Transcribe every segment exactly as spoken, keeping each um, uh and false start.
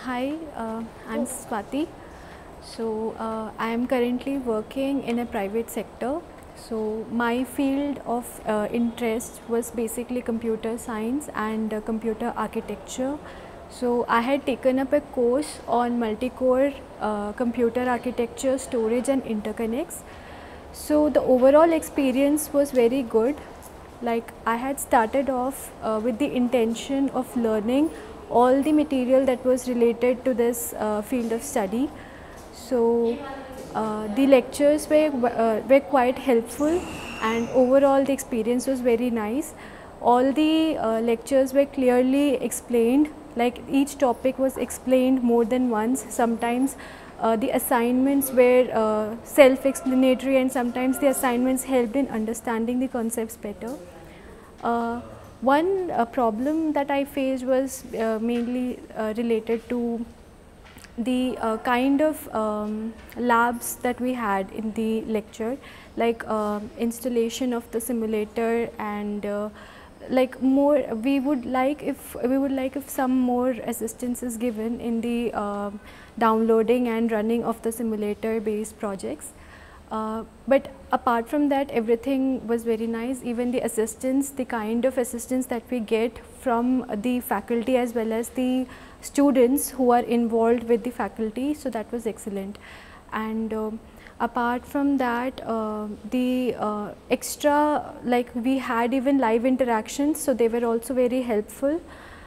Hi, uh, I'm Swati. So uh, I am currently working in a private sector. So my field of uh, interest was basically computer science and uh, computer architecture. So I had taken up a course on multi-core uh, computer architecture, storage and interconnects. So the overall experience was very good. Like I had started off uh, with the intention of learning all the material that was related to this uh, field of study. So uh, the lectures were, uh, were quite helpful, and overall the experience was very nice. All the uh, lectures were clearly explained, like each topic was explained more than once. Sometimes uh, the assignments were uh, self-explanatory, and sometimes the assignments helped in understanding the concepts better. Uh, one uh, problem that I faced was uh, mainly uh, related to the uh, kind of um, labs that we had in the lecture, like uh, installation of the simulator, and uh, like more we would like if we would like if some more assistance is given in the uh, downloading and running of the simulator based projects. Uh, but apart from that, everything was very nice. Even the assistance, the kind of assistance that we get from the faculty as well as the students who are involved with the faculty, so that was excellent. And uh, apart from that, uh, the uh, extra, like we had even live interactions, so they were also very helpful.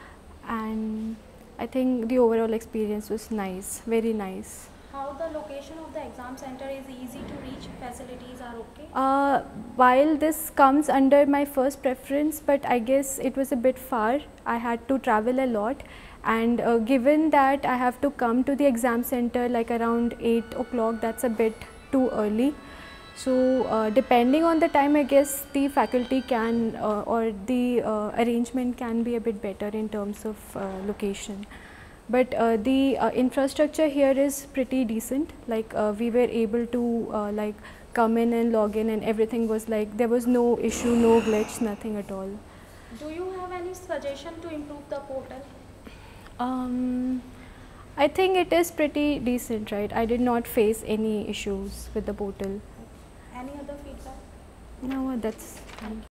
And I think the overall experience was nice, very nice. How the location of the exam center is easy to reach, facilities are okay? Uh, while this comes under my first preference, but I guess it was a bit far. I had to travel a lot, and uh, given that I have to come to the exam center like around eight o'clock, that's a bit too early. So uh, depending on the time, I guess the faculty can uh, or the uh, arrangement can be a bit better in terms of uh, location. But uh, the uh, infrastructure here is pretty decent. Like uh, we were able to uh, like come in and log in, and everything was like, there was no issue, no glitch, nothing at all. Do you have any suggestion to improve the portal? Um, I think it is pretty decent, right? I did not face any issues with the portal. Any other feedback? No, that's fine.